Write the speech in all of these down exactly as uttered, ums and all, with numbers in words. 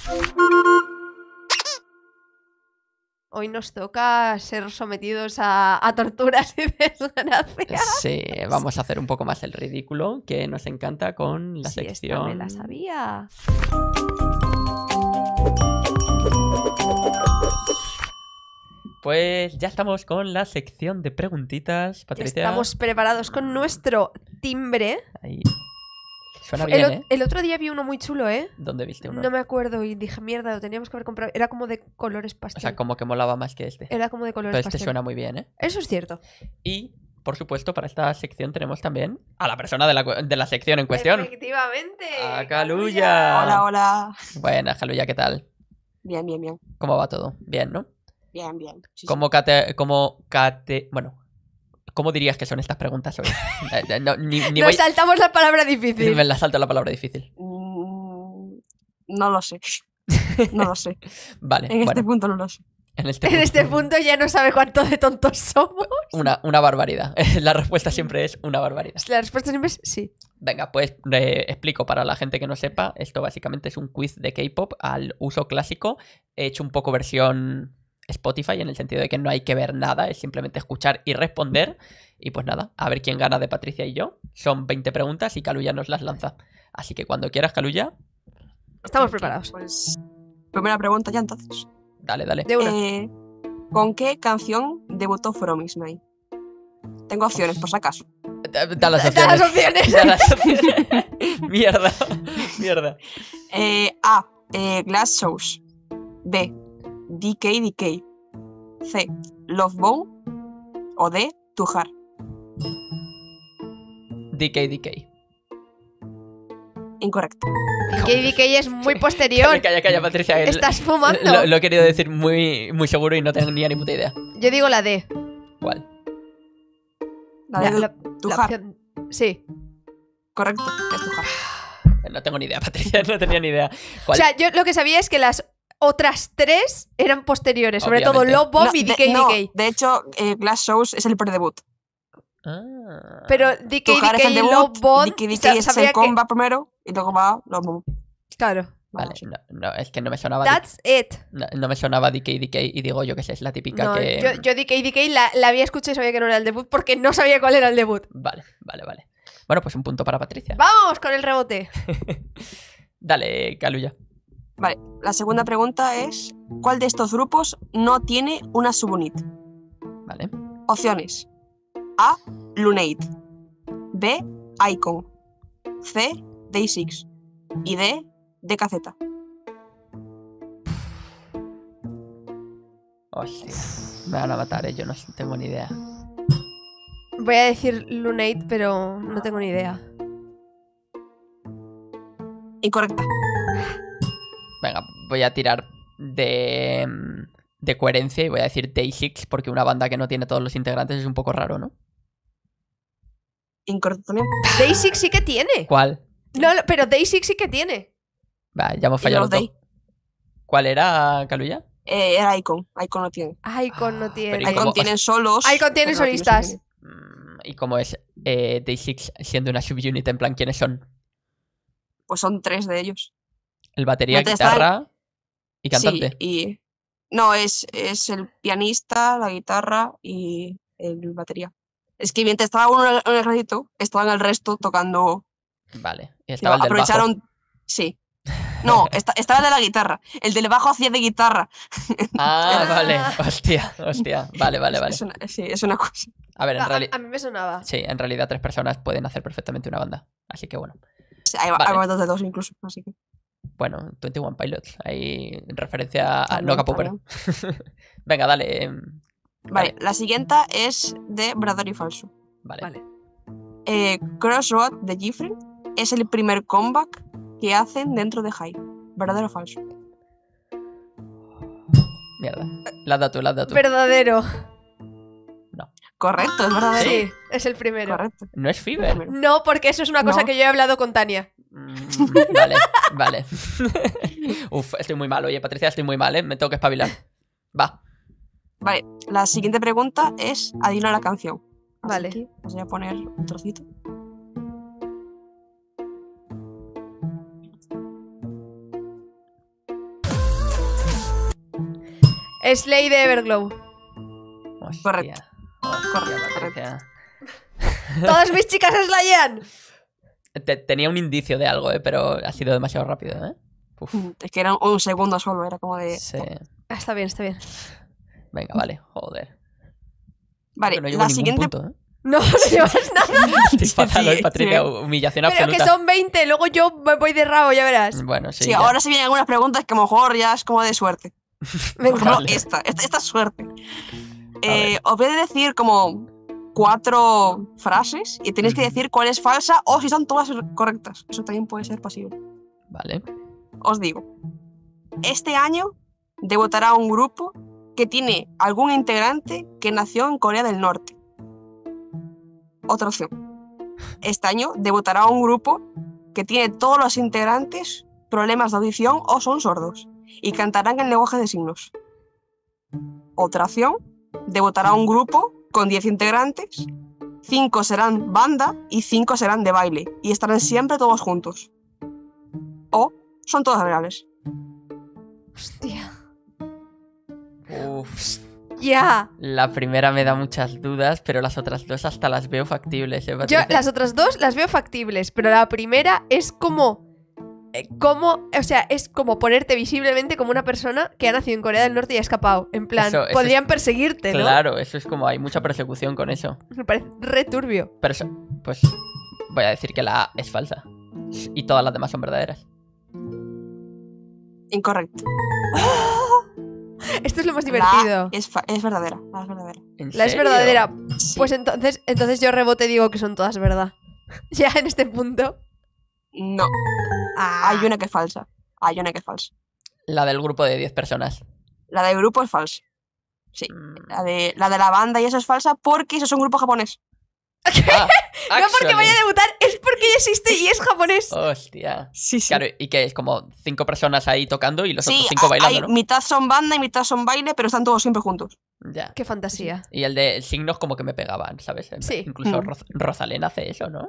Hoy nos toca ser sometidos a, a torturas y desgracias. Sí, vamos a hacer un poco más el ridículo, que nos encanta con la Sí, esta sección... me la sabía. Pues ya estamos con la sección de preguntitas, Patricia. Estamos preparados con nuestro timbre. Ahí. Suena el, bien, o- ¿eh? el otro día vi uno muy chulo, ¿eh? ¿Dónde viste uno? No me acuerdo y dije, mierda, lo teníamos que haber comprado. Era como de colores O pastel. sea, como que molaba más que este. Era como de colores Pero este pastel. suena muy bien, ¿eh? Eso es cierto. Y, por supuesto, para esta sección tenemos también a la persona de la, cu- de la sección en cuestión. Efectivamente. A Caluya. Hola, hola. Buenas, Caluya, ¿qué tal? Bien, bien, bien. ¿Cómo va todo? Bien, ¿no? Bien, bien. Sí, ¿Cómo cate... Cómo cate... Bueno, ¿cómo dirías que son estas preguntas hoy? Eh, eh, no, ni ni Nos voy... saltamos la palabra difícil. Me la salto la palabra difícil. sí. Mm, no lo sé. No lo sé. Vale, En este bueno, punto no lo sé. en este En punto, este punto ya no sabe cuánto de tontos somos. Una, una barbaridad. La respuesta siempre es una barbaridad. La respuesta siempre es sí. Venga, pues eh, explico para la gente que no sepa. Esto básicamente es un quiz de K-pop al uso clásico. He hecho un poco versión Spotify en el sentido de que no hay que ver nada, es simplemente escuchar y responder. Y pues nada, a ver quién gana de Patricia y yo. Son veinte preguntas y Caluya nos las lanza. Así que cuando quieras, Caluya, Estamos preparados. Pues, primera pregunta ya entonces. dale, dale. De una. Eh, ¿Con qué canción debutó Promise Me? Tengo opciones, por si acaso. Da, da las Da las opciones. opciones. Da las opciones. Mierda, mierda. Eh, A. Eh, Glass Shows. B. D K D K. C. Love Bone. O D. To Heart. D K D K. Incorrecto. D K D K es muy posterior. Calla, calla, Patricia. el- Estás fumando. Lo, lo he querido decir muy, muy seguro y no tenía ni puta idea. Yo digo la D. ¿Cuál? La La- de la- To la Heart. opción- Sí. Correcto. Es To Heart. No tengo ni idea, Patricia, no tenía ni idea. O ¿Cuál? sea, yo lo que sabía es que las otras tres eran posteriores. Sobre todo Obviamente. Love Bomb No, y de, D K D K. no, de hecho, eh, Glass Shows es el predebut. Ah. Pero D K To Heart D es K el y debut, Love Bomb. D K D sa- K es sabía el que- comba primero y luego va Love Bomb. Claro. Vale, no, no, es que no me sonaba. That's it. No, no me sonaba D K D K y digo yo que sé, es la típica No, que. yo, yo D K D K la, la había escuchado y sabía que no era el debut porque no sabía cuál era el debut. Vale, vale, vale. Bueno, pues un punto para Patricia. Vamos con el rebote. Dale, Caluya. Vale, la segunda pregunta es: ¿cuál de estos grupos no tiene una subunit? Vale. Opciones: A. Lunate. B. Icon. C. Day six. Y D. D K Z. Hostia. Me van a matar, ¿eh? Yo no tengo ni idea. Voy a decir Lunate, pero no tengo ni idea. Incorrecta. Venga, voy a tirar de. mm, de coherencia y voy a decir Day six porque una banda que no tiene todos los integrantes es un poco raro, ¿no? Incorrecto también. Day six sí que tiene. ¿Cuál? No, no, pero Day six sí que tiene. Va, ya hemos Y fallado los los dos. Day. ¿Cuál era, Caluya? Eh, era Icon. Icon no tiene. Icon no tiene. pero ¿y Icon cómo? tienen solos. Icon tiene pero no solistas. subunit. Mm, ¿Y cómo es eh, Day six siendo una subunit? En plan, ¿quiénes son? Pues son tres de ellos. El batería, Mientras guitarra y cantante. Sí, y. No, es, es el pianista, la guitarra y el batería. Es que mientras estaba uno en el- en el ratito, estaban el resto tocando. Vale. Y estaba el No, del bajo. aprovecharon. Sí. No, esta- estaba el de la guitarra. El del bajo hacía de guitarra. Ah, Ah. vale. Hostia, hostia. Vale, vale, Es- vale. Es una, sí, es una cosa. A ver, en A, a- realidad. a mí me sonaba. Sí, en realidad tres personas pueden hacer perfectamente una banda. Así que bueno. Sí, Hay, Vale. hay bandas de dos incluso, así que. Bueno, veintiuno Pilots. Hay referencia a También, Noga Popper. Venga, dale. em, Vale, la siguiente es de verdadero y falso. Vale. Vale. Eh, Crossroad de Gifren es el primer comeback que hacen dentro de Hype. ¿Verdadero o falso? Mierda. La da tú, la da tú. Verdadero. Correcto, es verdadero. Sí, es el primero. Correcto. No es Fever. Primero. No, porque eso es una cosa No. que yo he hablado con Tania. Mm, vale, vale. Uf, estoy muy mal. Oye, Patricia, estoy muy mal, ¿eh? Me tengo que espabilar. Va. Vale, la siguiente pregunta es adivina la canción. Así Vale. que os voy a poner un trocito. Es Ley de Everglow. Hostia, Correcto. hostia, Correcto, Patricia. Todas mis chicas slayan. Te- Tenía un indicio de algo, ¿eh? Pero ha sido demasiado rápido, ¿eh? Uf, Es que era un segundo solo, era como de... sí. Ah, está bien, está bien. Venga, vale, joder. Vale, Creo que no llevo la ningún siguiente... punto, ¿eh? No, no llevas nada. Estoy fatal sí, hoy, Patricia. sí. Humillación Pero absoluta. que son veinte, luego yo me voy de rabo, ya verás. Bueno, sí. Sí, ya. ahora se vienen algunas preguntas que a lo mejor ya es como de suerte. Por Venga. ejemplo, Vale. esta, esta, esta es suerte. A Eh, ver. os voy a decir como cuatro frases y tenéis que Ujú. decir cuál es falsa o si son todas correctas. Eso también puede ser posible. Vale. Os digo, este año debutará un grupo que tiene algún integrante que nació en Corea del Norte. Otra opción. Este año debutará un grupo que tiene todos los integrantes problemas de audición o son sordos y cantarán en lenguaje de signos. Otra opción. Debutará un grupo con diez integrantes, cinco serán banda y cinco serán de baile y estarán siempre todos juntos. O son todas reales. Hostia. Uf. Ya. La primera me da muchas dudas, pero las otras dos hasta las veo factibles, ¿eh, Yo Patricia? las otras dos las veo factibles, pero la primera es como... eh, como, o sea, es como ponerte visiblemente como una persona que ha nacido en Corea del Norte y ha escapado. En plan, Eso- eso podrían perseguirte, ¿no? Claro, eso es como hay mucha persecución con eso. Me parece re turbio. Pero eso, pues voy a decir que la A es falsa. Y todas las demás son verdaderas. Incorrecto. Esto es lo más La divertido. A es, fa- es verdadera. La es verdadera. ¿En La es serio? verdadera. Sí. Pues entonces, entonces yo rebote y digo que son todas verdad. Ya en este punto. No, Ah. hay una que es falsa. Hay una que es falsa. La del grupo de diez personas. La del grupo es falsa. Sí. Mm. La de, la de la banda y eso es falsa porque eso es un grupo japonés. Ah, No porque vaya a actually. debutar, es porque ya existe y es japonés. Hostia. Sí, sí. Claro, y que es como cinco personas ahí tocando y los Sí, otros cinco ha- bailando, hay- ¿no? mitad son banda y mitad son baile, pero están todos siempre juntos. Ya. Qué fantasía. Y el de signos como que me pegaban, ¿sabes? Sí. Incluso Mm. Roz- Rosalén hace eso, ¿no?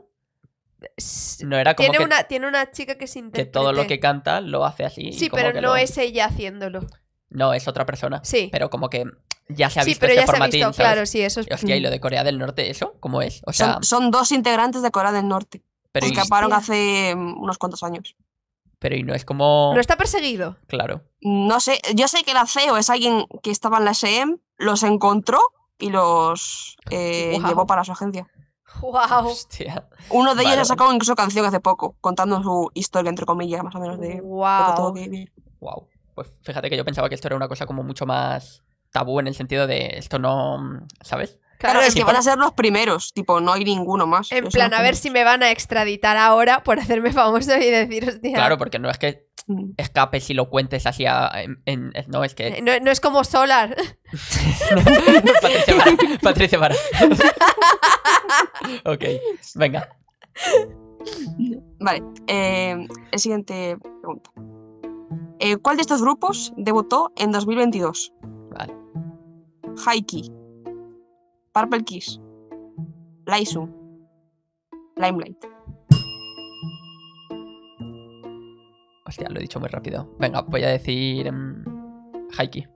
S- No era como Tiene que, una, tiene una chica que se que interprete. todo lo que canta lo hace así. y Sí, como pero que no lo- es ella haciéndolo. No, es otra persona. Sí. Pero como que ya se ha Sí, visto pero este ya se ha formatín, visto, ¿sabes? claro, sí, eso es. Y, hostia, ¿y lo de Corea del Norte, eso? ¿Cómo es? O sea, Son, son dos integrantes de Corea del Norte. pero, y, Escaparon Hostia. hace mm, unos cuantos años. pero y no es como... No está perseguido. Claro. No sé, yo sé que la C E O es alguien que estaba en la S M, los encontró y los eh, Guau. llevó para su agencia. Wow. Hostia. Uno de ellos Vale, ha sacado incluso canción hace poco, contando su historia, entre comillas, más o menos, de lo que tuvo Wow. que vivir. Wow. Pues fíjate que yo pensaba que esto era una cosa como mucho más tabú en el sentido de esto no... ¿Sabes? Claro, Claro, es sí, que van por- a ser los primeros, tipo, no hay ninguno más. En Son plan, los a ver primeros. si me van a extraditar ahora por hacerme famoso y decir, hostia. Claro, porque no es que Mm. escapes y lo cuentes así a- en, en- No, es que... Eh, No, no es como Solar. Patricia Vara. Patricia Vara. Ok, venga. Vale, eh, el siguiente pregunta. Eh, ¿Cuál de estos grupos debutó en dos mil veintidós? Vale. Haiki, Purple Kiss, Laisu, Limelight. Hostia, lo he dicho muy rápido. Venga, voy a decir... mm, Haiki.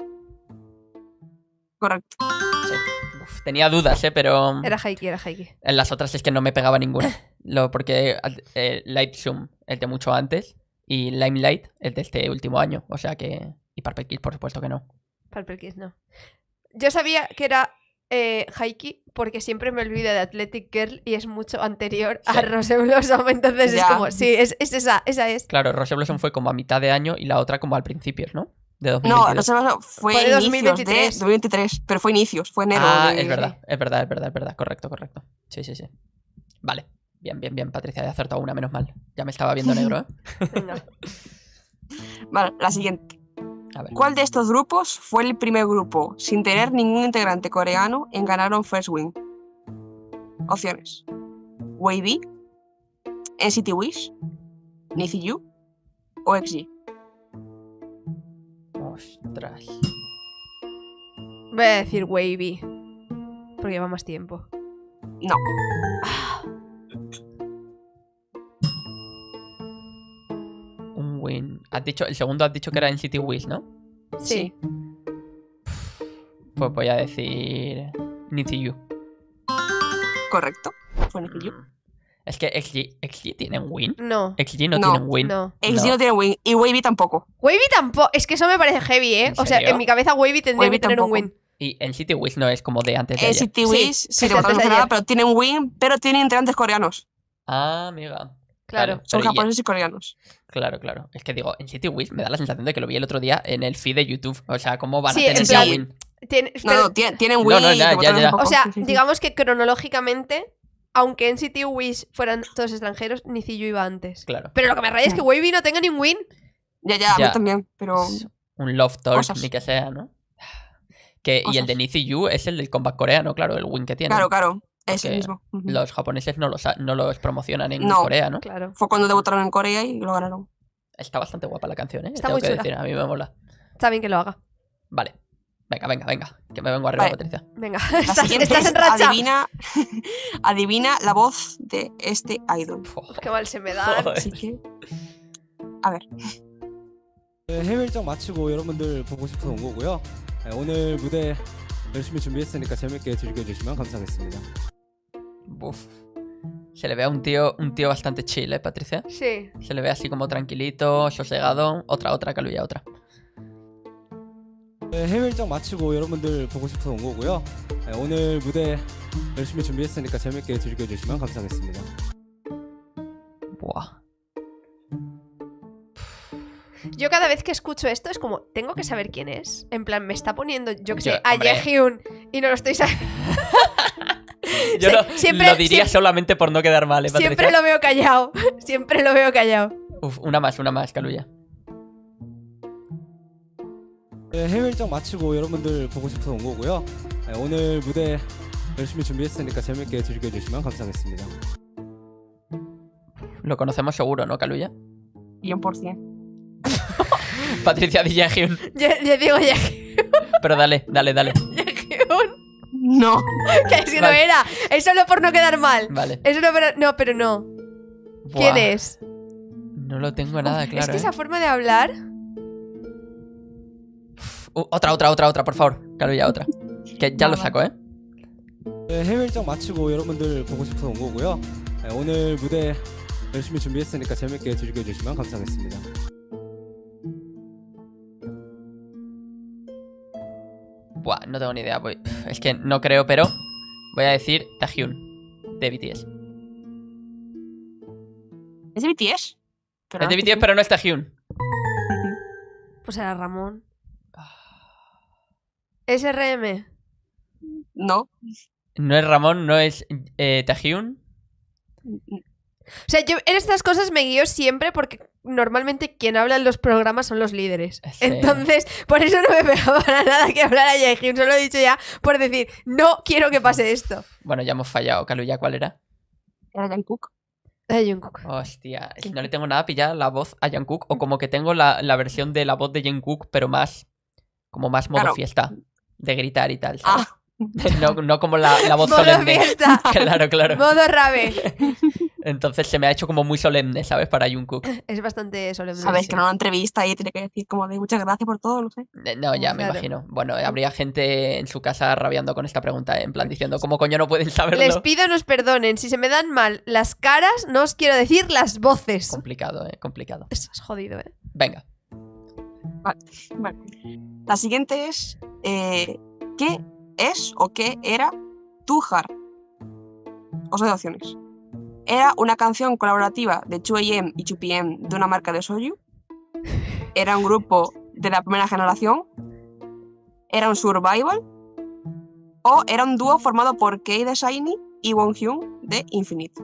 Correcto. Sí. Uf, tenía dudas, ¿eh? Pero... Era Haiki, era Haiki. En las otras es que no me pegaba ninguna. Lo, porque eh, Light Zoom es de mucho antes y Limelight es de este último año. O sea que... Y Purple Kiss, por supuesto que no. Purple Kiss, no. Yo sabía que era eh, Haiki porque siempre me olvido de Athletic Girl y es mucho anterior a Sí. Rose Blossom. Entonces es Ya. como, sí, es, es esa, esa es. Claro, Rose Blossom fue como a mitad de año y la otra como al principio, ¿no? De No, dos mil veintidós. no sé, fue, Fue de inicios dos mil veintitrés. de dos mil veintitrés, pero fue inicios, fue enero. Ah, de- es verdad, es verdad, es verdad, es verdad, es verdad. Correcto, correcto. Sí, sí, sí. Vale. Bien, bien, bien, Patricia, he acertado una, menos mal. Ya me estaba viendo negro, ¿eh? Venga. Vale, la siguiente. A ver. ¿Cuál de estos grupos fue el primer grupo sin tener ningún integrante coreano en ganar un First Win? Opciones: Wavy, N C T Wish, NiziU o X G. Ostras. Voy a decir Wavy. Porque lleva más tiempo. No, Un win. Has dicho, el segundo has dicho que era en City Wish, ¿no? Sí. Pues voy a decir Niziyu. Correcto. Fue Nick y Yu. Es que X G, X G tienen win. No, X G no, No, tienen win. no. X G no tiene win y Wavy tampoco. Wavy tampoco. Es que eso me parece heavy, ¿eh? ¿En O sea, serio? en mi cabeza Wavy tendría Wavy que tener un tampoco. win. Y en City Wiz no es como de antes de En ayer. City Wiz Sí, sí, es le votaron antes de nada, ayer. pero tienen win, pero tienen integrantes coreanos. Ah, amiga. Claro. Vale, Son pero y- japoneses y coreanos. Claro, claro. Es que digo, en City Wiz me da la sensación de que lo vi el otro día en el feed de YouTube. O sea, ¿cómo van Sí, a tener en ese plan- win? Tiene- No, pero- no, tienen, tienen No, win no, y ya, le ya, votaron ya. un poco. O sea, Sí, sí, sí. digamos que cronológicamente, aunque en City Wish fueran todos extranjeros, Niziyu iba antes. Claro. Pero lo que me raya es que Wavy no tenga ni un win. Ya, ya, a Ya. mí también, pero... Es un Love Talk, Cosas. ni que sea, ¿no? Que, y el Cosas. de Niziyu es el del comeback coreano, claro, el win que tiene. Claro, claro, es Porque el mismo. Ujú. Los japoneses no los, ha- no los promocionan en No. Corea, ¿no? Claro. Fue cuando debutaron en Corea y lo ganaron. Está bastante guapa la canción, ¿eh? Está Tengo muy que chula. decir, a mí me mola. Está bien que lo haga. Vale. Venga, venga, venga. Que me vengo arriba, Vale. Patricia. Venga, La estás, siguiente estás es en racha. Adivina, adivina la voz de este idol. Uf, Qué mal se me da. Joder. Así que... A ver. 네, 해외 일정 마치고 여러분들 보고 싶어서 온 거고요. 네, 오늘 무대 열심히 준비했으니까 재밌게 즐겨주시면 감사하겠습니다. Uf. Se le ve a un tío, un tío bastante chill, ¿eh, Patricia? Sí. Se le ve así como tranquilito, sosegado. Otra, otra, Caluya, otra. 네, 해외 일정 마치고 여러분들 보고 싶어서 온 거고요. 네, 오늘 무대 열심히 준비했으니까 재밌게 즐겨주시면 감사하겠습니다. Buah. Yo cada vez que escucho esto es como, tengo que saber quién es. En plan, me está poniendo, yo que Yo, sé, a hombre. Jaehyun y no lo estoy sabiendo. Yo Sí, lo, siempre- lo diría siempre- solamente por no quedar mal, ¿eh, Patricia? Siempre lo veo callado. Siempre lo veo callado. Uf, una más, una más, Caluya. 네, 해외 일정 마치고 여러분들 보고 싶어서 온 거고요. 네, 오늘 무대 열심히 준비했으니까 재밌게 즐겨주시면 감사하겠습니다. Lo conocemos seguro, ¿no, Caluya? cien por ciento. Patricia de Jaehyun. Yo, yo digo Jaehyun. Pero dale, dale, dale. No. Que es que no Vale. era. Es solo por no quedar mal. Vale. Es solo pero, no, pero no. ¿Quién Buah, es? No lo tengo nada claro. es que ¿eh? esa forma de hablar. Uh, otra, otra, otra, otra, por favor. Caluya, otra. Que ya lo Vale. saco, ¿eh? 네, 해외 일정 마치고 여러분들 보고 싶어서 온 거고요. 네, 오늘 무대 열심히 준비했으니까 재밌게 즐겨주시면 감사하겠습니다. Buah, no tengo ni idea. Voy... Es que no creo, pero voy a decir Taehyun de B T S. ¿Es de B T S? Pero Es de no B T S, pero no es Taehyun. Pues era Ramón. S R M. No. No es Ramón, no es eh, Taehyun. O sea, yo en estas cosas me guío siempre porque normalmente quien habla en los programas son los líderes. Sí. Entonces, por eso no me pegaba para nada que hablara Jaehyun. Solo he dicho ya por decir, no quiero que pase esto. Bueno, ya hemos fallado. Caluya, ¿cuál era? Era Jungkook. Ay, Jungkook. Hostia, es que no le tengo nada pillada la voz a Jungkook. O como que tengo la, la versión de la voz de Jungkook, pero más. Como más modo Claro. fiesta. De gritar y tal. ¿sabes? Ah, No, no como la, la voz Modo solemne. fiesta. Claro, claro. Modo rave. Entonces se me ha hecho como muy solemne, ¿sabes? Para Jungkook. Es bastante solemne. sabes sí. que en una entrevista y tiene que decir como de muchas gracias por todo, no sé. Eh, No, ya me Claro. imagino. Bueno, habría gente en su casa rabiando con esta pregunta, ¿eh? En plan diciendo, ¿cómo coño no pueden saberlo? Les pido nos perdonen. Si se me dan mal las caras, no os quiero decir las voces. Complicado, ¿eh? Complicado. Eso es jodido, ¿eh? Venga. Vale. La siguiente es eh, ¿qué es o qué era Tu Heart? Os doy opciones. Era una canción colaborativa de two A M y two P M de una marca de soju. Era un grupo de la primera generación. Era un survival. O era un dúo formado por Kei de Shiny y Wonhyun de Infinite.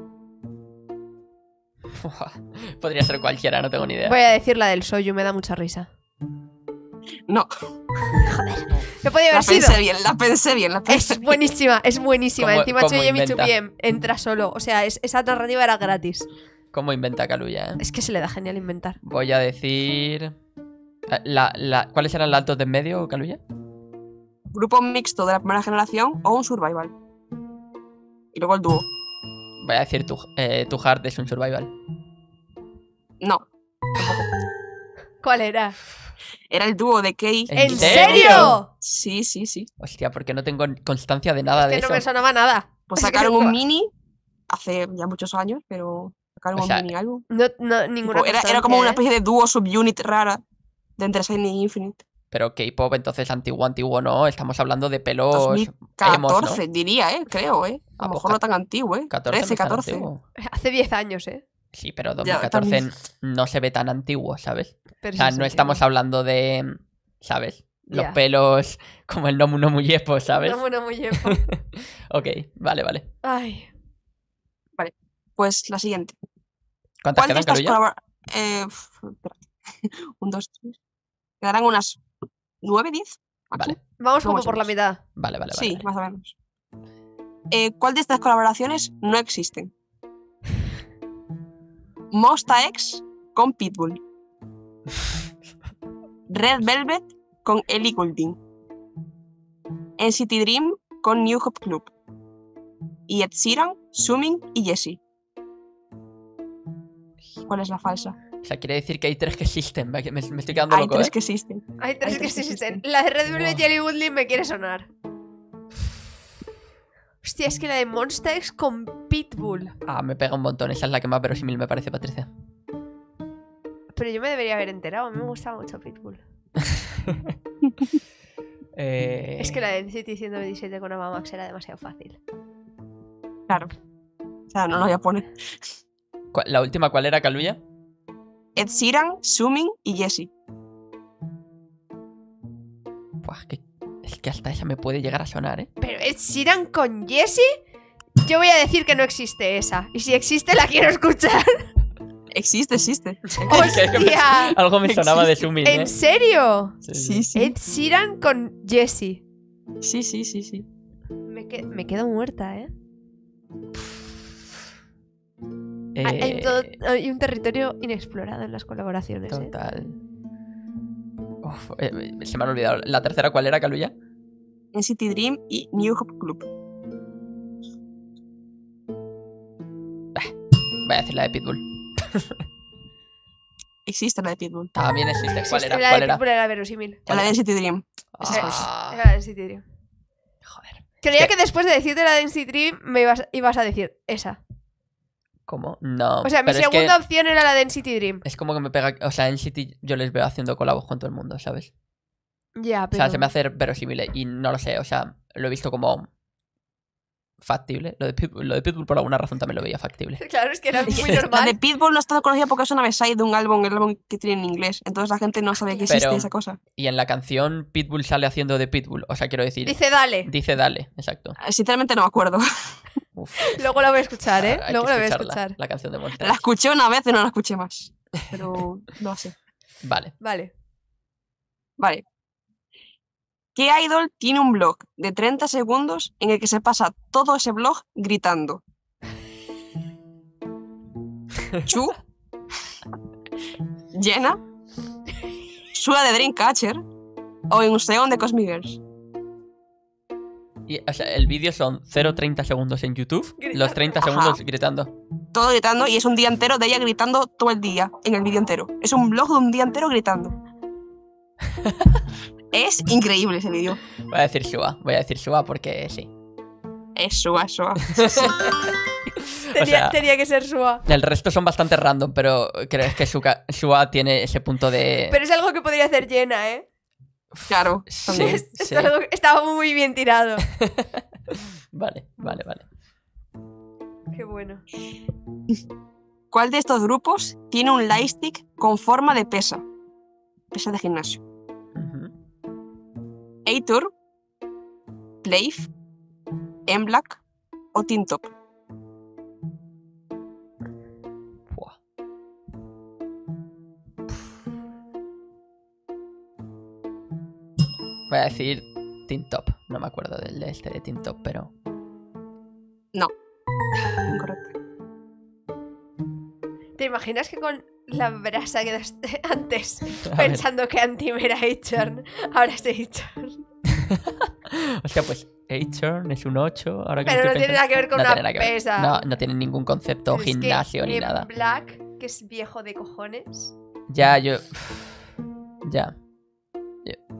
Podría ser cualquiera, no tengo ni idea. Voy a decir la del Soyu, me da mucha risa. No, ¿Qué podía la haber sido? pensé bien, la pensé bien, la pensé Es bien. buenísima, es buenísima. ¿Cómo- Encima cómo two A M y inventa? two P M entra solo. O sea, es- esa narrativa era gratis. ¿Cómo inventa Caluya, eh? Es que se le da genial inventar. Voy a decir... eh, La, la... ¿Cuáles eran las altos de en medio, Caluya? Grupo mixto de la primera generación o un survival. Y luego el dúo. Voy a decir tu, eh, tu Heart es un survival. No. ¿Cuál era? Era el dúo de Kei. ¿En ¿En serio? serio? Sí, sí, sí. Hostia, porque no tengo constancia de nada de Que no eso. me sonaba nada. Pues sacaron un mini hace ya muchos años, pero sacaron O sea, un mini álbum. No, no, ninguna Tipo, era, era como una constancia, especie de dúo subunit rara de entre Shiny y Infinite. Pero K-pop, entonces antiguo, antiguo, no. Estamos hablando de pelos dos mil catorce, emos, ¿no? diría, ¿eh? Creo, ¿eh? A Ah, lo pues mejor no tan antiguo, ¿eh? catorce no trece, es tan catorce. antiguo. ¿eh? Hace diez años, ¿eh? Sí, pero Ya, dos mil catorce no se ve tan antiguo, ¿sabes? Pero O sea, sí, no sí, estamos sí. hablando de, ¿sabes? Los Ya. pelos como el Nomu Nomu Yepo, ¿sabes? No, bueno, muy bien. Ok, vale, vale. Ay. Pues la siguiente. ¿Cuántas ¿Cuál de quedan, estas Caluya? colaboraciones? Eh, uf, espérate. Un, dos, tres. Quedarán unas nueve, diez. Vale, Vamos No como más o por la menos. mitad. vale, vale. Sí, vale. más o menos. Eh, ¿Cuál de estas colaboraciones no existen? Monsta X con Pitbull. Red Velvet con Ellie Goulding. N C T Dream con New Hop Club. Y Ed Sheeran, Sumin y Jessie. ¿Cuál es la falsa? O sea, quiere decir que hay tres que existen. Me, me- me estoy quedando Hay loco, tres ¿eh? que existen. Hay tres Hay que tres que sí existen. existen. La de Red Velvet Buah. y Ellie Goulding me quiere sonar. Hostia, es que la de Monsta X con Pitbull. Ah, me pega un montón. Esa es la que más verosímil me parece, Patricia. Pero yo me debería haber enterado. A mí me gustaba mucho Pitbull. Eh... Es que la de N C T ciento veintisiete con Avamax era demasiado fácil. Claro. O sea, no lo voy a poner. ¿Cuál- ¿La última cuál era, Caluya? Ed Sheeran, Sumin y Jessie. Buah, que- es que hasta esa me puede llegar a sonar, ¿eh? Pero Ed Sheeran con Jessie. Yo voy a decir que no existe esa. Y si existe, la quiero escuchar. Existe, existe. ¡Hostia! Algo me sonaba de Sumin, ¿eh? ¿En serio? Sí, Sí, sí. Ed Sheeran con Jessie. Sí, sí, sí, sí. Me, que- me quedo muerta, ¿eh? Eh, Hay, hay todo- hay un territorio inexplorado en las colaboraciones, ¿eh? Total. Uf, eh, se me han olvidado. ¿La tercera cuál era, Caluya? N C T Dream y New Hop Club. Voy a decir la de Pitbull. Existe la de Pitbull. También existe. ¿Cuál Sí, era? la ¿Cuál de era? Pitbull era verosímil. ¿Cuál La de era? N C T Dream. Esa es Eh, Ah, Era la de N C T Dream. joder. Creía Es que- que después de decirte la de N C T Dream me ibas, ibas a decir esa. ¿Cómo? No. O sea, mi pero es que segunda opción era la de N C T Dream. es como que me pega. O sea, en City yo les veo haciendo colabos con todo el mundo, ¿sabes? Ya, O pero... sea, se me hace verosímil y no lo sé. O sea, lo he visto como factible. Lo de Pitbull, lo de Pitbull por alguna razón también lo veía factible. Claro, es que era muy La de normal. Pitbull no está conocida porque es una B-side de un álbum, el álbum que tiene en inglés. Entonces la gente no sabe que existe Pero- esa cosa. Y en la canción Pitbull sale haciendo de Pitbull. O sea, quiero decir. Dice dale. Dice dale, exacto. Eh, Sinceramente no me acuerdo. Uf, Luego la voy a escuchar, ¿eh? hay que Luego la voy a escucharla, escuchar. La canción de Monster. La escuché una vez y no la escuché más. Pero no sé. Vale. Vale. Vale. ¿Qué idol tiene un blog de treinta segundos en el que se pasa todo ese blog gritando? ¿Chu? ¿Jenna? ¿Sura de Dreamcatcher? ¿O Inseon de Cosmic Girls? Y, o sea, el vídeo son cero coma treinta segundos en YouTube. Gritando. Los treinta Ajá. segundos gritando. Todo gritando y es un día entero de ella gritando todo el día, en el vídeo entero. Es un blog de un día entero gritando. Es increíble ese vídeo. Voy a decir Shua. Voy a decir Shua porque sí. Es Sua, Sua. Tenía, O sea, tenía que ser Sua. el resto son bastante random, pero creo que Shuka- Shua tiene ese punto de. Pero es algo que podría hacer Jenna, ¿eh? Claro, Sí, también. Es- es sí. algo que estaba muy bien tirado. Vale, vale, vale. Qué bueno. ¿Cuál de estos grupos tiene un lightstick con forma de pesa? Pesa de gimnasio. Ujú. A-Tour, Playf, M-Black o Teen Top. Buah. Voy a decir Teen Top. No me acuerdo del de este de Teen Top, pero. Incorrecto. ¿Te imaginas que con la brasa que daste antes, A ver. pensando que Antim era H-Turn, ahora es H-Turn? Hostia, pues A-Turn es un ocho. Ahora que Pero lo no estoy tiene nada que ver con No una tiene nada que ver. pesa. No, no tiene ningún concepto Pero es que gimnasio ni en nada. Black, que es viejo de cojones. Ya, yo. Ya.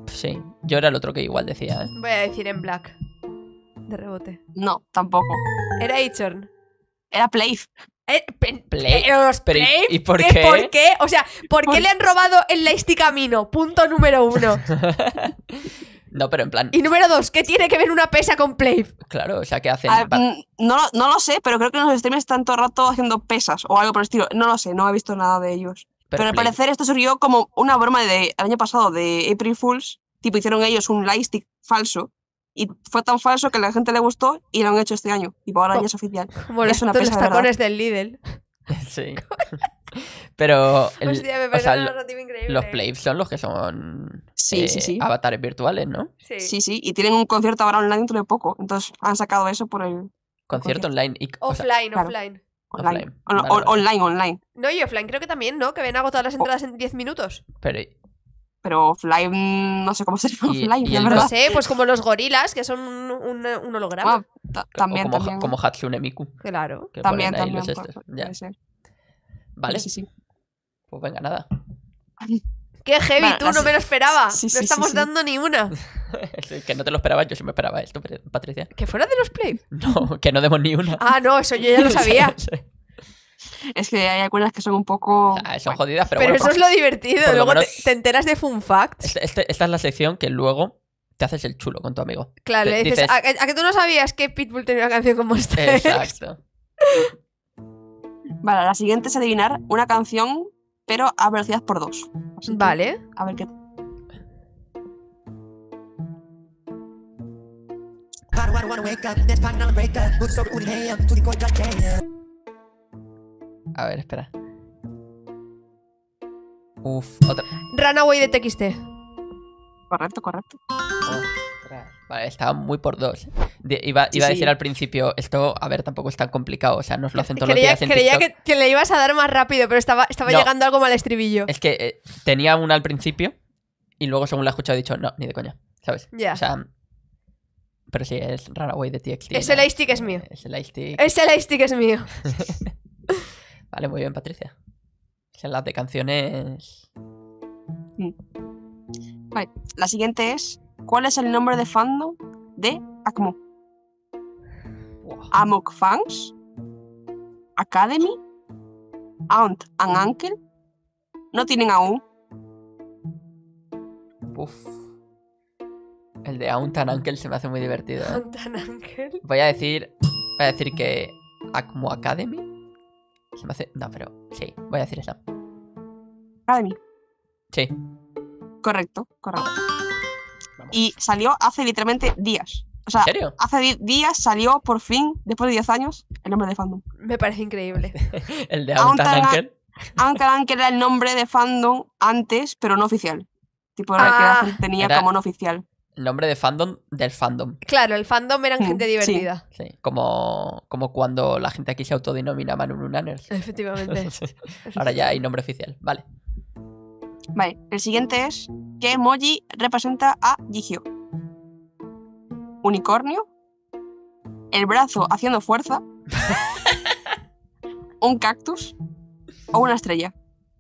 Sí, yo era el otro que igual decía, ¿eh? Voy a decir en Black. De rebote. No, tampoco. Era Ichorn. Era Play. Eh, pe- Play. pero los Pero, ¿y- Play, y por ¿qué? qué? ¿Por qué? O sea, ¿por qué Por- le han robado el Lightstick Camino? Punto número uno. No, pero en plan, Y número dos, ¿qué tiene que ver una pesa con Play? claro, o sea, ¿qué hacen? Ah, Va- mm, no, lo- no lo sé, pero creo que los streamers están todo el rato haciendo pesas o algo por el estilo. No lo sé, no he visto nada de ellos. Pero, al Play- parecer esto surgió como una broma de, el año pasado de April Fools. Tipo, hicieron ellos un lightstick falso. Y fue tan falso que a la gente le gustó y lo han hecho este año. Y ahora Oh. ya es oficial. Como Es los, una los pesa de verdad. tacones del Lidl. Sí. Pero el- Hostia, me o parece sea, una lo- narrativa increíble. los Plaves son los que son Sí, eh, sí, sí. avatares virtuales, ¿no? Sí. Sí, sí. Y tienen un concierto ahora online dentro de poco. Entonces han sacado eso por el Concierto online y o sea, Offline, claro. offline. online. Offline. On- Vale, on- vale. Online, online. No, y offline creo que también, ¿no? Que habían agotado las entradas en diez minutos. pero Pero offline, mm, no sé cómo sería Y- offline, y la el- No verdad. sé, pues como los gorilas, que son un, un- un holograma. Ah, ta- también, o como, también. como Hatsune Miku, Claro. que También, ponen ahí también. los pu- estos. pu- Ya. puede ser. Vale, Sí, sí. pues venga, nada. Qué heavy, Vale, tú las- no me lo esperaba. sí, sí, no sí, estamos sí. dando ni una. Es que no te lo esperabas, yo sí me esperaba esto, Patricia. ¿Que fuera de los Play? No, que no demos ni una. Ah, no, eso yo ya lo sabía. Sí. Es que hay algunas que son un poco. O sea, son jodidas, pero, Pero bueno. eso es lo divertido. por lo Luego menos- te, te enteras de fun facts. Este- este- esta es la sección que luego te haces el chulo con tu amigo. Claro, te le dices, dices- ¿a, a que tú no sabías que Pitbull tenía una canción con Monster X? Exacto. Vale, la siguiente es adivinar una canción, pero a velocidad por dos. Así que, Vale. A ver qué. A ver, espera. Uf, otra. Runaway de T X T. Correcto, correcto. Ostras. Vale, estaba muy por dos. De- iba Sí, iba a sí. decir al principio, esto, a ver, tampoco es tan complicado. O sea, nos lo hacen todos Creía, los días en creía TikTok. que, que le ibas a dar más rápido, pero estaba, estaba No. llegando algo mal estribillo. Es que eh, tenía una al principio y luego, según la he escuchado, he dicho, no, ni de coña. ¿Sabes? Ya. O sea. Pero sí, es Runaway de T X T. Ese ¿no? lightstick es mío. Ese lightstick. Ese lightstick es mío. Vale, muy bien, Patricia. Esa es la de canciones. Vale, la siguiente es: ¿cuál es el nombre de fandom de Akmu? Wow. Amok Fans, Academy, Aunt and Uncle. No tienen aún. Uf. El de Aunt and Uncle se me hace muy divertido. ¿eh? Tan Ángel. Voy a decir. Voy a decir que. Acmo Academy. Se me hace. No, pero. Sí, voy a decir esa. Academy. Sí. Correcto, correcto. Vamos. Y salió hace literalmente días. O sea, ¿En serio? hace di- días salió por fin, después de diez años, el nombre de fandom. Me parece increíble. El de Aunt Aunt and and Uncle. Uncle Uncle era el nombre de fandom antes, pero no oficial. Tipo, era el que la Ah. gente tenía Era- como no oficial. El nombre de fandom del fandom. Claro, el fandom eran Mm, gente sí. divertida. Sí. Como, como cuando la gente aquí se autodenomina Manununaners. Efectivamente. Ahora ya hay nombre oficial. Vale. Vale, el siguiente es: ¿qué emoji representa a Jihyo? ¿Unicornio? ¿El brazo haciendo fuerza? ¿Un cactus? ¿O una estrella?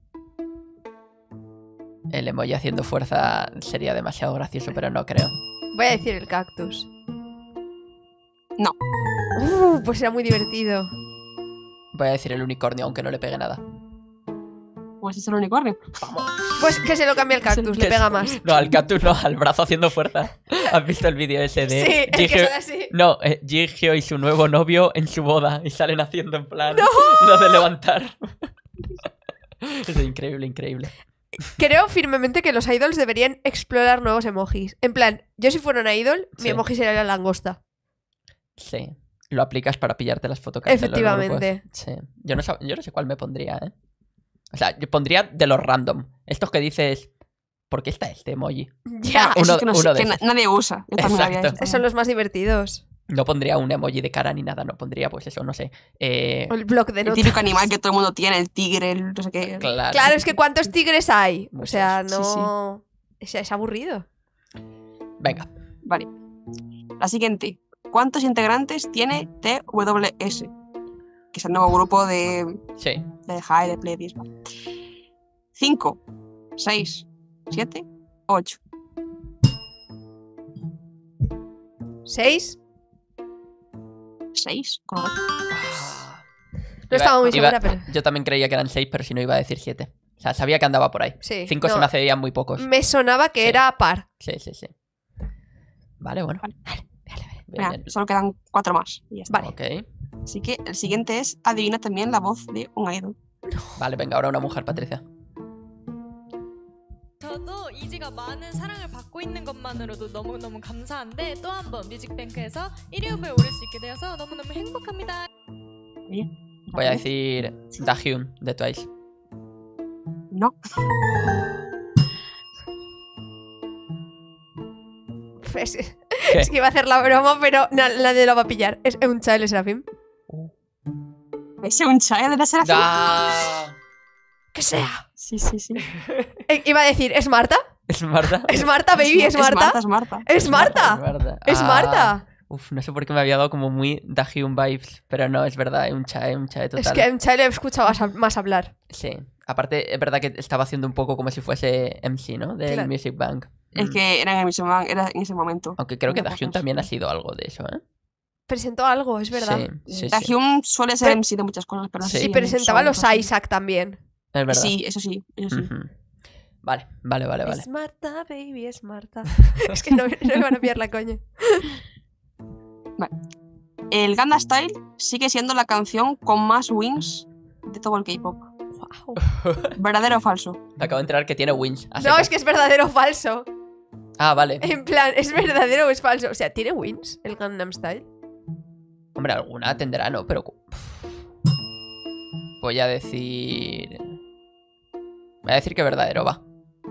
El emoji haciendo fuerza sería demasiado gracioso, pero no creo. Voy a decir el cactus. No. Uh, pues era muy divertido. Voy a decir el unicornio, aunque no le pegue nada. Pues es el unicornio. Pues que se lo cambie el cactus, le Que pega es- más. No, al cactus no, al brazo haciendo fuerza. ¿Has visto el vídeo ese de Sí, el que Jihyo- sale así. No, eh, Jihyo y su nuevo novio en su boda y salen haciendo en plan lo de levantar. Es increíble, increíble. Creo firmemente que los idols deberían explorar nuevos emojis. En plan, yo si fuera una idol, Sí. mi emoji sería la langosta. Sí. Lo aplicas para pillarte las fotocards de los Efectivamente. grupos. Sí. Yo no, sab- yo no sé cuál me pondría, ¿eh? O sea, yo pondría de los random. Estos que dices, ¿por qué está este emoji? Ya, Ah, eso uno- es que, no, uno de que na- esos. nadie usa. Yo también había Exacto. eso son los más divertidos. No pondría un emoji de cara ni nada, no pondría, pues eso, no sé. Eh, O el bloc de El notas. típico animal que todo el mundo tiene, el tigre, el no sé qué. claro. Claro, es que ¿cuántos tigres hay? O Muchos. sea, Sí, no... Es, es aburrido. Venga. Vale. La siguiente. ¿Cuántos integrantes tiene T W S? Que es el nuevo grupo de, Sí. de High, de Playlist. ¿Cinco? ¿Seis? ¿Siete? ¿Ocho? ¿Seis? Seis, correcto. No estaba muy Iba- segura, pero... Yo también creía que eran seis, pero si no iba a decir siete. O sea, sabía que andaba por ahí. Sí, Cinco no, se me hacían muy pocos. me sonaba que Sí. era par. Sí, sí, sí. Vale, bueno. Vale. Vale, vale, vale. Bien, Mira, bien. solo quedan cuatro más. Y ya está. Vale. Ok. Así que el siguiente es adivina también la voz de un idol. Vale, venga, ahora una mujer, Patricia. 저도 이지가 많은 사랑을 받고 있는 것만으로도 너무너무 감사한데 또 한 번 뮤직뱅크에서 일 위 후보에 오를 수 있게 되어서 너무너무 행복합니다. Voy a decir Dahyun de Twice. No, Es, ¿Qué? es que iba a hacer la broma, pero na- nadie lo va a pillar. Es un child Serafim. ese un child de Serafín. ¡Ah! Que sea. Sí, sí, sí. Eh, Iba a decir, ¿es Marta? ¿Es Marta? ¿Es Marta, baby? ¿Es Marta? Es Marta. ¿Es Marta? Es Marta. ¿Es Ah, Marta? Uf, no sé por qué me había dado como muy Dahyun vibes, pero no, es verdad, es un chae, un chae total. Es que en child he escuchado más, más hablar. Sí, aparte es verdad que estaba haciendo un poco como si fuese M C, ¿no? Del Claro. Music Bank. Es Mm. que era en, ese, mo- era en ese momento. Aunque creo que Una Dahyun cosa también ha así. sido algo de eso, ¿eh? Presentó algo, es verdad. Sí, sí, sí. Dahyun suele ser Pero- M C de muchas cosas, pero no sé Sí. Y si en presentaba a shows los o así. Isaac también. Es verdad. Sí, eso sí, eso sí. Ujú. Vale, vale, vale, vale. Es Marta, baby, es Marta. Es que no, no me van a pillar la coña. El Gangnam Style sigue siendo la canción con más wins de todo el K-pop. Wow. ¿Verdadero o falso? Me acabo de enterar que tiene wins. a No, secas. es que es verdadero o falso. Ah, vale. En plan, ¿es verdadero o es falso? O sea, ¿tiene wins el Gangnam Style? Hombre, alguna tendrá, ¿no? Pero... Voy a decir... Voy a decir que verdadero, va.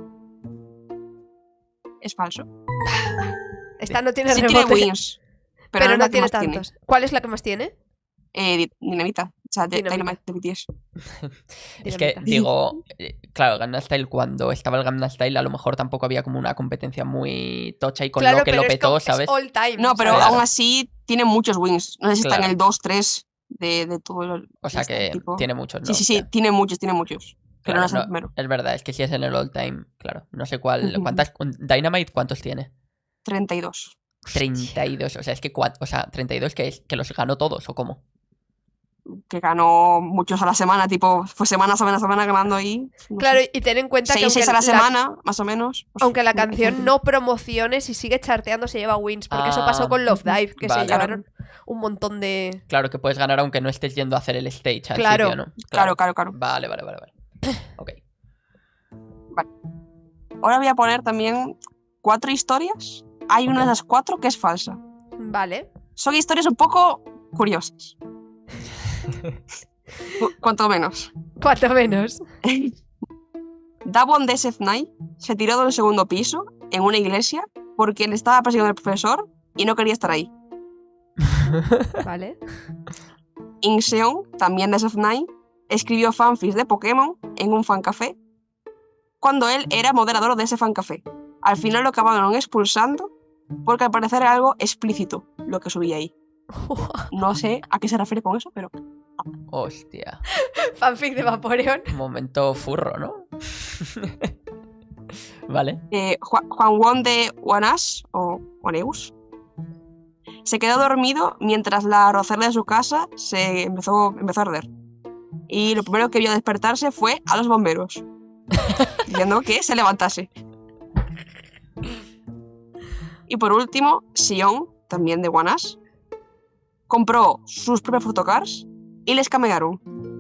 Es falso. Esta no tiene Sí rebote. tiene wins, pero, pero no, es no la que tiene más tiene. tantos. ¿Cuál es la que más tiene? Eh, Di- Dinamita. O sea, de Dinamita. Dynamite de B T S. Es que, Dinamita. digo... eh, Claro, Gangnam Style, cuando estaba el Gangnam Style, a lo mejor tampoco había como una competencia muy tocha y con claro, lo que pero lo es petó, como- ¿sabes? Es all time. No, pero ¿sabes? Claro. aún así tiene muchos wins. No sé si está Claro. en el dos, tres de, de todo el... O sea este que tipo. tiene muchos, ¿no? Sí, sí, sí, Hostia. tiene muchos, tiene muchos. Pero Claro, no es el no, primero. es verdad, es que si es en el all time, claro. No sé cuál. Ujú. ¿Cuántas? Dynamite, ¿cuántos tiene? treinta y dos. treinta y dos. O sea, es que cua- o sea, treinta y dos que es que los ganó todos, ¿o cómo? Que ganó muchos a la semana, tipo, fue semana, semana, semana ganando ahí. no Claro, sé, y ten en cuenta que seis, aunque seis a la la, semana, más o menos. pues, aunque la por canción ejemplo. no promocione, si sigue charteando se lleva wins. Porque eso pasó Ah, con Love Dive, que vale. se llevaron un montón de... Claro que puedes ganar aunque no estés yendo a hacer el stage al Claro. sitio, ¿no? Claro, claro, claro. Vale, vale, vale, vale. Ok. Ahora voy a poner también cuatro historias. Hay una Ok. de las cuatro que es falsa. Vale. Son historias un poco curiosas. Cu- Cuanto menos. Cuanto menos. Davon de S F nueve se tiró del segundo piso en una iglesia porque le estaba persiguiendo el profesor y no quería estar ahí. Vale. Inseon, también de S F nueve, escribió fanfics de Pokémon en un fancafé cuando él era moderador de ese fancafé. Al final lo acabaron expulsando porque al parecer era algo explícito lo que subía ahí. No sé a qué se refiere con eso, pero Hostia. Fanfic de Vaporeon. Un momento furro, ¿no? Vale. eh, Juan, Juan Won de Wanas o Waneus se quedó dormido mientras la rocera de su casa se empezó, empezó a arder. Y lo primero que vio despertarse fue a los bomberos, diciendo que se levantase. Y por último, Sion, también de Wanas, compró sus propias photocars y les camearon.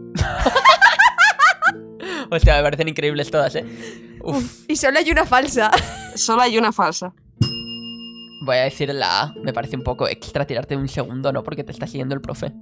Hostia, me parecen increíbles todas, ¿eh? Uf. Y solo hay una falsa. Solo hay una falsa. Voy a decir la A. Me parece un poco extra tirarte un segundo, ¿no? Porque te está siguiendo el profe.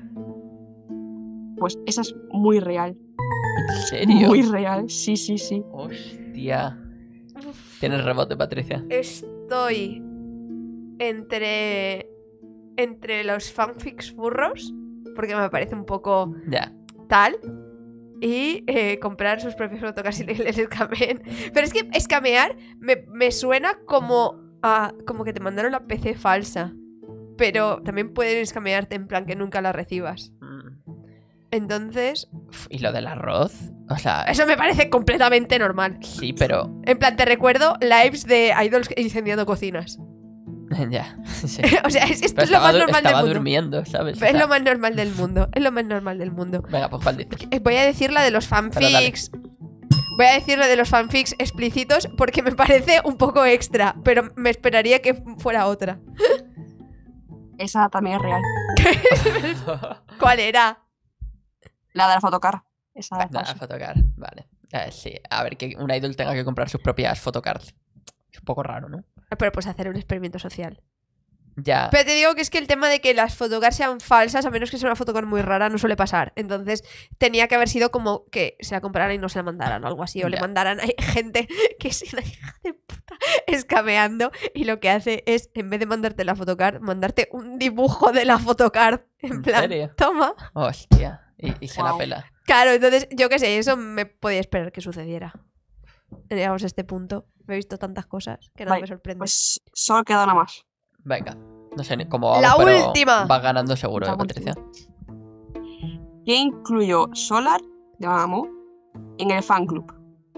Pues esa es muy real. ¿En serio? Muy real, sí, sí, sí. Hostia. Tienes rebote, Patricia. Estoy entre entre los fanfics furros, porque me parece un poco Ya. tal, y eh, comprar sus propios photocars y les escameen. Pero es que escamear me, me suena como a, como que te mandaron la P C falsa, pero también pueden escamearte en plan que nunca la recibas. Mm. Entonces, Uf, ¿y lo del arroz? O sea, eso me parece completamente normal. sí, pero... En plan, te recuerdo lives de idols incendiando cocinas. Ya, sí. O sea, es, esto Pero es lo estaba, más du- normal del estaba mundo. durmiendo, ¿sabes? O Es sea, lo más normal del mundo. Es lo más normal del mundo. Venga, pues ¿cuál dices? Eh, Voy a decir la de los Pero dale. fanfics. Voy a decir la de los fanfics explícitos porque me parece un poco extra, pero me esperaría que fuera otra. Esa también es real. ¿Cuál era? La de la fotocar. Esa es Nada, falsa. fotocar, vale. Eh, sí, a ver, que un idol tenga que comprar sus propias photocards. Es un poco raro, ¿no? Pero pues hacer un experimento social. Ya. Pero te digo que es que el tema de que las fotocards sean falsas, a menos que sea una fotocard muy rara, no suele pasar. Entonces tenía que haber sido como que se la compraran y no se la mandaran o algo así. O le Ya. mandaran a gente que es una hija de puta escameando y lo que hace es, en vez de mandarte la fotocard, mandarte un dibujo de la fotocard. En ¿En plan, serio? toma. Hostia. Y, y se la Guau. pela. Claro, entonces yo qué sé, eso me podía esperar que sucediera. Llegamos a este punto. Me he visto tantas cosas que nada Vale, me sorprende. Pues solo queda una más. Venga. No sé ni cómo vamos, La pero última. vas ganando seguro, La ¿eh, Patricia? ¿Qué incluyó Solar de Mamamoo en el fan club?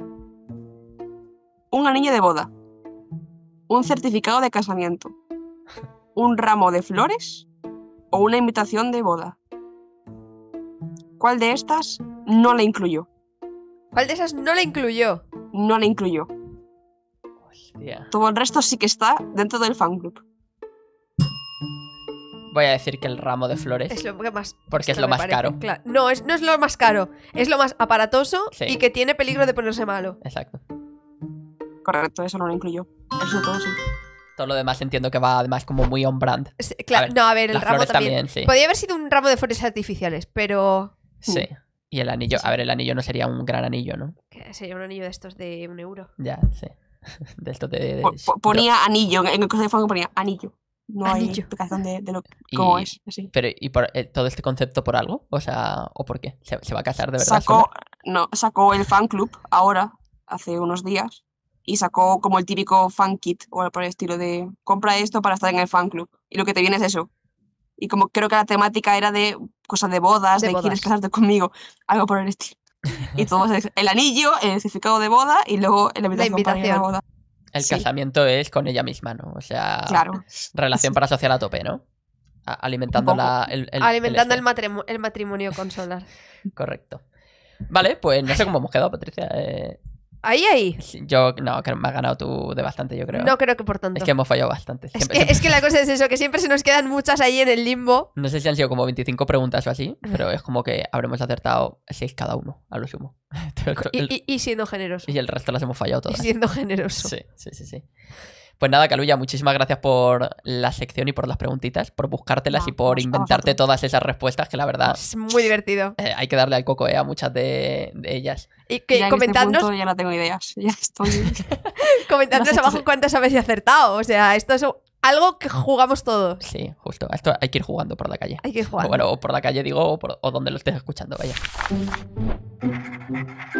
Un anillo de boda. Un certificado de casamiento. Un ramo de flores. O una invitación de boda. ¿Cuál de estas no la incluyó? ¿Cuál de esas no la incluyó? No la incluyó. Hostia. Todo el resto sí que está dentro del fan club. Voy a decir que el ramo de flores. Es lo que más. Porque es que lo me más parece, caro. claro. No, es, no es lo más caro. Es lo más aparatoso Sí. y que tiene peligro de ponerse malo. Exacto. Correcto, eso no lo incluyó. Eso todo sí. Todo lo demás entiendo que va además como muy on brand. Es- claro, A ver, no, a ver, el Las ramo flores también. también, sí. Podría haber sido un ramo de flores artificiales, pero. Sí. Y el anillo. A ver, el anillo no sería un gran anillo, ¿no? que sería un anillo de estos de un euro. Ya, sí. De esto de. de- Po- po- ponía anillo, en el coche de fan ponía anillo. No hay Anillo. explicación de, de lo Y- cómo es. Así. Pero, ¿y por eh, todo este concepto por algo? O sea, ¿o por qué? ¿Se, se va a casar de verdad? Sacó, sola? no, sacó el fan club ahora, hace unos días, y sacó como el típico fan kit o algo por el estilo de compra esto para estar en el fan club. Y lo que te viene es eso. Y como creo que la temática era de cosas de bodas, De de, bodas. quieres casarte conmigo, algo por el estilo. Y todo es el anillo, el certificado de boda y luego la invitación, para ir a la invitación. boda. El Sí. casamiento es con ella misma, ¿no? O sea, Claro. relación parasocial a tope, ¿no? A- alimentando Un poco. la, el, el- Alimentando el el, matrimu- el matrimonio con Solar. este. Correcto. Vale, pues no sé cómo hemos quedado, Patricia. Eh, Ahí, ahí. sí, yo, no, que me has ganado tú de bastante, yo creo. No creo que por tanto. Es que hemos fallado bastante. Es Siempre- que, siempre- es que la cosa es eso, que siempre se nos quedan muchas ahí en el limbo. No sé si han sido como veinticinco preguntas o así, pero es como que habremos acertado seis cada uno, a lo sumo. Y, El- y- y siendo generoso. y el resto las hemos fallado Y todas. siendo generoso. Sí, sí, sí, sí. Pues nada, Caluya, muchísimas gracias por la sección y por las preguntitas, por buscártelas No, y por a inventarte vosotros. todas esas respuestas que la verdad Es muy divertido. eh, hay que darle al coco eh, a muchas de, de ellas. Y que Ya en este comentadnos, punto ya no tengo ideas. Ya estoy. comentadnos no sé, abajo cuántas habéis acertado. O sea, esto es algo que jugamos todos. Sí, justo. A esto hay que ir jugando por la calle. Hay que O jugar. bueno, o por la calle digo, o, por- o donde lo estés escuchando, vaya.